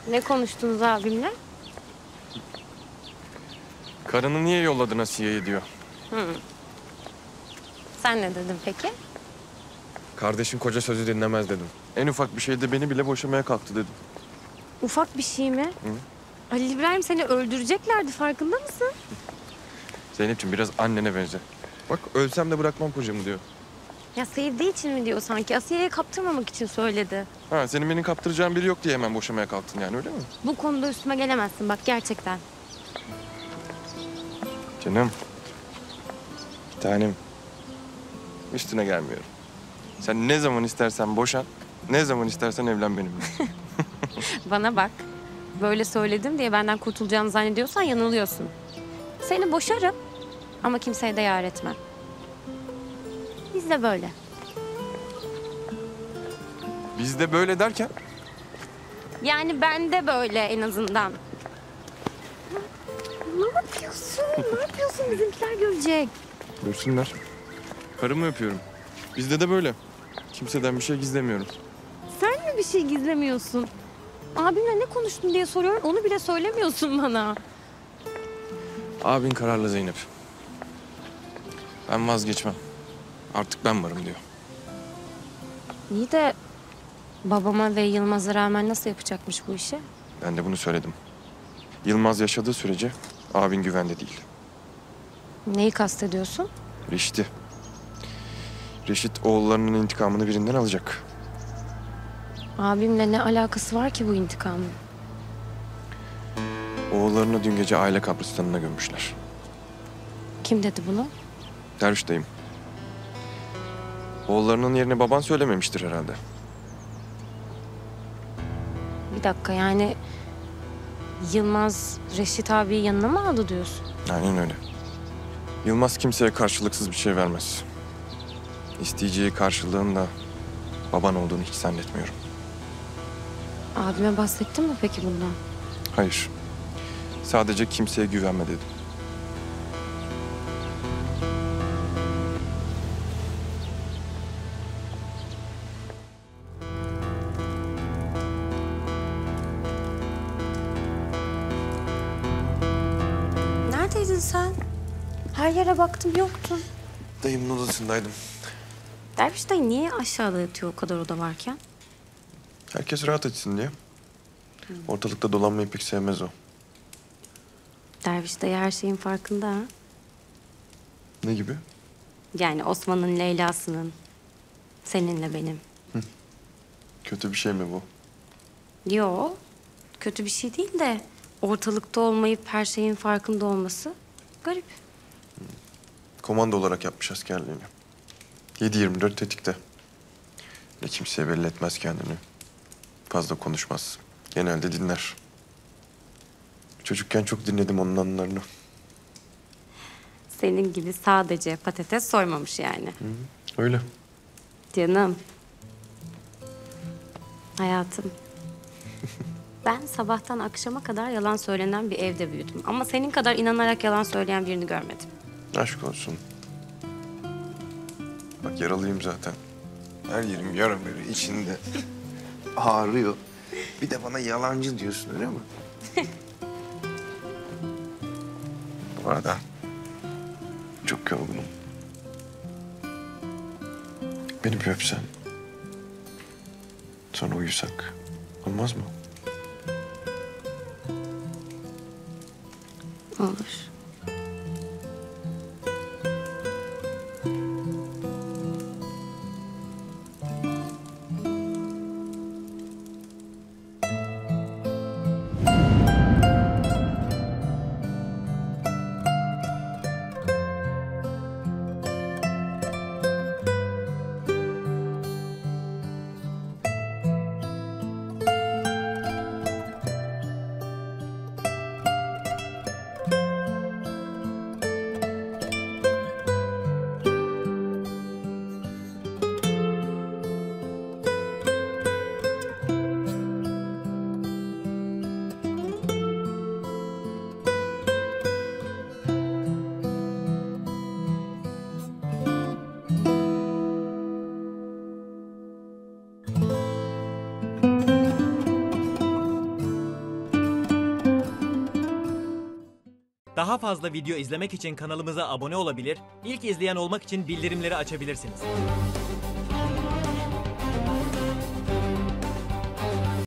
Ne konuştunuz abimle? Karını niye yolladın Asiye'ye diyor. Sen ne dedin peki? Kardeşin koca sözü dinlemez dedim. En ufak bir şeyde beni bile boşamaya kalktı dedim. Ufak bir şey mi? Hı. Halil İbrahim seni öldüreceklerdi, farkında mısın? Zeynep'ciğim biraz annene benze. Bak ölsem de bırakmam kocamı diyor. Ya sevdiği için mi diyor sanki? Asiye'ye kaptırmamak için söyledi. Ha senin beni kaptıracağın biri yok diye hemen boşamaya kalktın yani öyle mi? Bu konuda üstüme gelemezsin bak, gerçekten. Canım. Bir tanem. Üstüne gelmiyorum. Sen ne zaman istersen boşan, ne zaman istersen evlen benimle. Bana bak. Böyle söyledim diye benden kurtulacağını zannediyorsan yanılıyorsun. Seni boşarım ama kimseye de yar etmem. Biz de böyle. Biz de böyle derken Yani ben de böyle en azından. Ne yapıyorsun? Ne yapıyorsun? Bizimkiler görecek. görsünler. Karımı öpüyorum. Bizde de böyle. Kimseden bir şey gizlemiyorum. Sen mi bir şey gizlemiyorsun? Abimle ne konuştun diye soruyorum. Onu bile söylemiyorsun bana. Abin kararlı Zeynep. Ben vazgeçmem. Artık ben varım diyor. İyi de babama ve Yılmaz'a rağmen nasıl yapacakmış bu işi? Ben de bunu söyledim. Yılmaz yaşadığı sürece abin güvende değil. Neyi kastediyorsun? Reşit'i. Reşit oğullarının intikamını birinden alacak. Abimle ne alakası var ki bu intikamın? Oğullarını dün gece aile kabristanına gömmüşler. Kim dedi bunu? Derviş dayım. Oğullarının yerini baban söylememiştir herhalde. Bir dakika, yani Yılmaz Reşit abiyi yanına mı aldı diyorsun? Aynen öyle. Yılmaz kimseye karşılıksız bir şey vermez. İsteyeceği karşılığın da baban olduğunu hiç zannetmiyorum. Abime bahsettin mi peki bundan? Hayır. Sadece kimseye güvenme dedim. Neredeydin sen? Her yere baktım, yoktun. Dayımın odasındaydım. Derviş dayı niye aşağıda yatıyor o kadar oda varken? Herkes rahat etsin diye. Ortalıkta dolanmayı pek sevmez o. Derviş dayı her şeyin farkında ha. Ne gibi? Yani Osman'ın Leyla'sının, seninle benim. Kötü bir şey mi bu? Yo, kötü bir şey değil de ortalıkta olmayıp her şeyin farkında olması garip. Komando olarak yapmış askerliğini. 7/24 tetikte. Ve kimseye belli etmez kendini. Fazla konuşmaz. Genelde dinler. Çocukken çok dinledim onun anılarını. Senin gibi sadece patates soymamış yani. Öyle. Canım. Hayatım. Ben sabahtan akşama kadar yalan söylenen bir evde büyüdüm. Ama senin kadar inanarak yalan söyleyen birini görmedim. Aşk olsun. Bak yaralıyım zaten. Her yerim yara bere içinde. Ağrıyor. Bir de bana yalancı diyorsun öyle mi? Bu arada çok yorgunum. Beni bir öpsen. Sonra uyusak. Olmaz mı? Olur. Daha fazla video izlemek için kanalımıza abone olabilir, ilk izleyen olmak için bildirimleri açabilirsiniz.